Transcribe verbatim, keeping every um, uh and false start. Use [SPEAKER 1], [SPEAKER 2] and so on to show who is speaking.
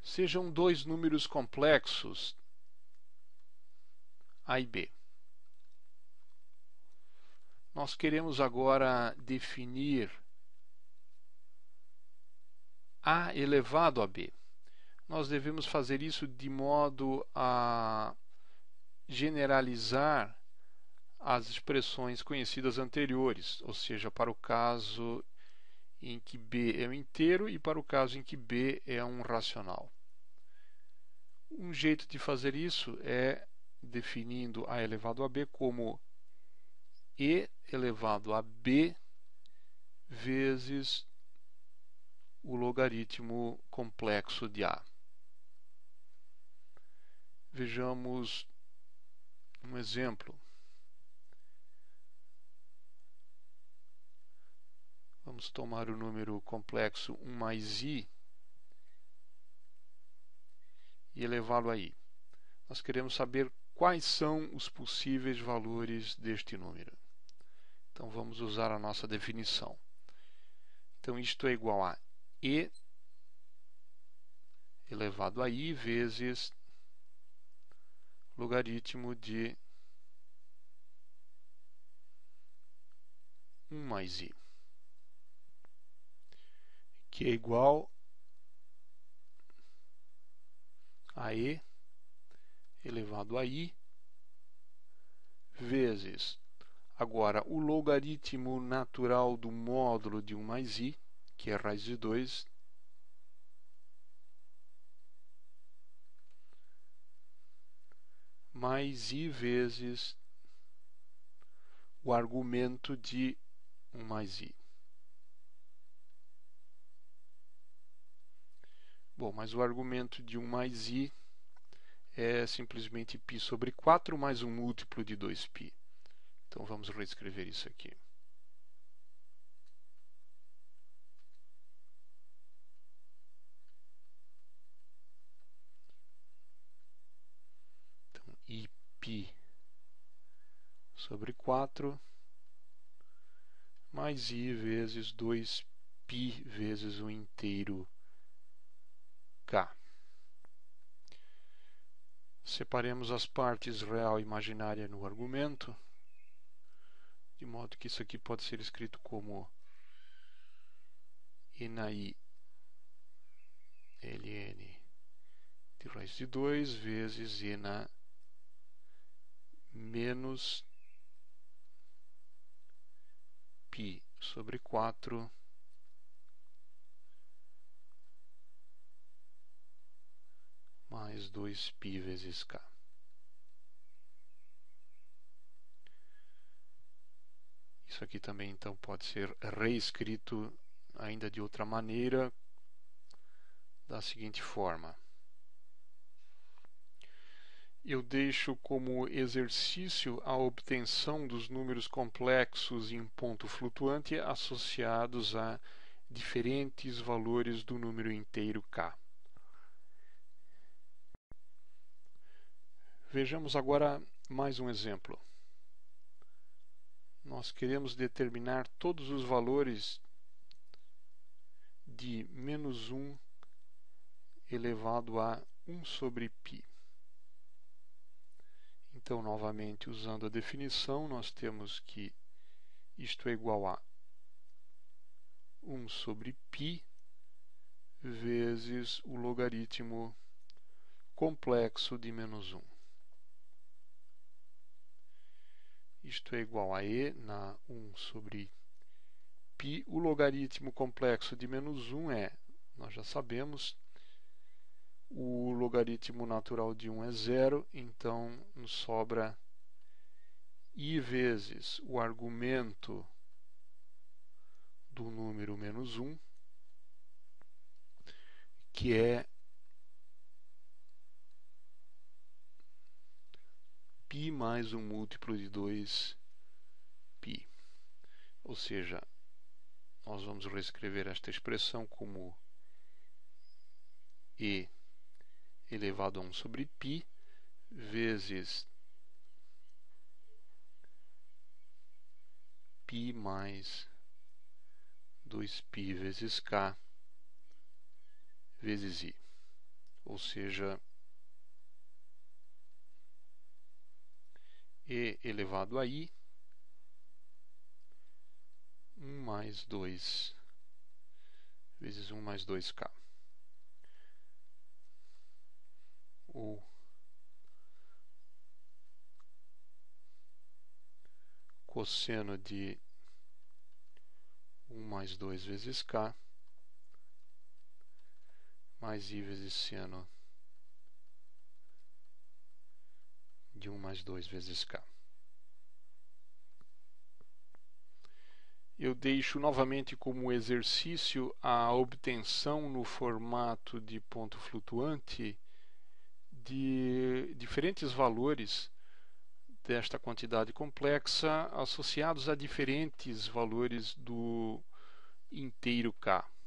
[SPEAKER 1] Sejam dois números complexos, A e B. Nós queremos agora definir A elevado a B. Nós devemos fazer isso de modo a generalizar as expressões conhecidas anteriores, ou seja, para o caso em que B é um inteiro e para o caso em que B é um racional. Um jeito de fazer isso é definindo A elevado a B como E elevado a B vezes o logaritmo complexo de A. Vejamos um exemplo. Vamos tomar o número complexo um mais i e elevá-lo a i. Nós queremos saber quais são os possíveis valores deste número. Então vamos usar a nossa definição. Então isto é igual a e elevado a i vezes logaritmo de um mais i, que é igual a e elevado a i vezes, agora, o logaritmo natural do módulo de um mais i, que é a raiz de dois, mais i vezes o argumento de um mais i. Bom, mas o argumento de um mais i é simplesmente π sobre quatro mais um múltiplo de dois π. Então vamos reescrever isso aqui. Então, iπ sobre quatro mais i vezes dois π vezes o inteiro k. Separemos as partes real e imaginária no argumento, de modo que isso aqui pode ser escrito como e na i ln de raiz de dois vezes e na menos π sobre quatro mais dois π vezes k. Isso aqui também então pode ser reescrito ainda de outra maneira, da seguinte forma. Eu deixo como exercício a obtenção dos números complexos em ponto flutuante associados a diferentes valores do número inteiro k. Vejamos agora mais um exemplo. Nós queremos determinar todos os valores de menos um elevado a um sobre π. Então, novamente, usando a definição, nós temos que isto é igual a um sobre π vezes o logaritmo complexo de menos um. Isto é igual a e na um sobre π. O logaritmo complexo de menos um é, nós já sabemos, o logaritmo natural de um é zero, então nos sobra i vezes o argumento do número menos um, que é π mais um múltiplo de dois π. Ou seja, nós vamos reescrever esta expressão como e elevado a um sobre π vezes π mais dois π vezes k vezes i. ou seja, E elevado a I, um mais dois vezes um mais dois K. O cosseno de um mais dois vezes K mais I vezes seno de um mais dois vezes K. Eu deixo novamente como exercício a obtenção no formato de ponto flutuante de diferentes valores desta quantidade complexa associados a diferentes valores do inteiro K.